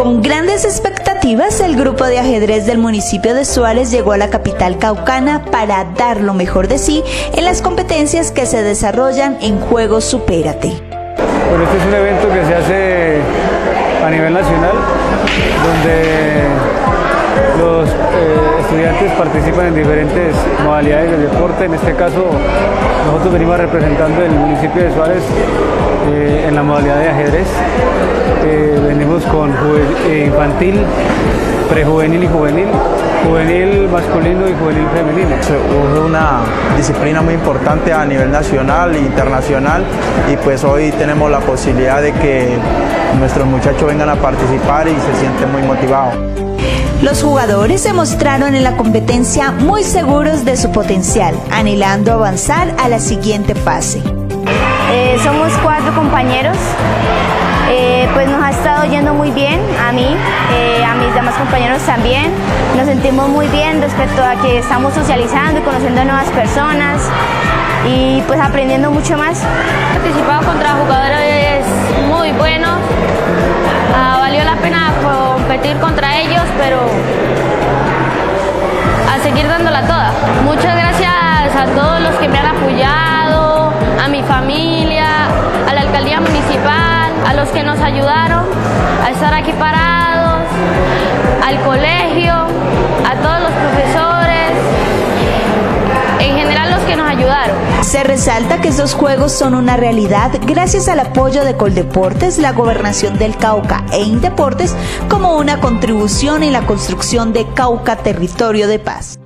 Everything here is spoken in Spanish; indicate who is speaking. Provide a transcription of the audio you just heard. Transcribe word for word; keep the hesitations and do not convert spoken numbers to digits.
Speaker 1: Con grandes expectativas, el grupo de ajedrez del municipio de Suárez llegó a la capital caucana para dar lo mejor de sí en las competencias que se desarrollan en Juegos Supérate.
Speaker 2: Bueno, este es un evento que se hace a nivel nacional, donde los eh, estudiantes participan en diferentes modalidades del deporte. En este caso, nosotros venimos representando el municipio de Suárez eh, en la modalidad de ajedrez. Eh, venimos con eh, infantil, prejuvenil y juvenil, juvenil masculino y juvenil femenino.
Speaker 3: Es una disciplina muy importante a nivel nacional e internacional, y pues hoy tenemos la posibilidad de que nuestros muchachos vengan a participar y se sienten muy motivados.
Speaker 1: Los jugadores se mostraron en la competencia muy seguros de su potencial, anhelando avanzar a la siguiente fase.
Speaker 4: Eh, somos cuatro compañeros, eh, pues nos ha estado yendo muy bien a mí, eh, a mis demás compañeros también. Nos sentimos muy bien respecto a que estamos socializando y conociendo a nuevas personas y pues aprendiendo mucho más.
Speaker 5: He participado contra jugadores muy buenos, ah, valió la pena competir contra ellos, pero a seguir dándola toda. Muchas gracias a todos los que me han apoyado, a mi familia, a la alcaldía municipal, a los que nos ayudaron a estar aquí parados, al colegio, a todos los profesores, en general los que nos ayudaron.
Speaker 1: Se resalta que estos juegos son una realidad gracias al apoyo de Coldeportes, la Gobernación del Cauca e Indeportes como una contribución en la construcción de Cauca Territorio de Paz.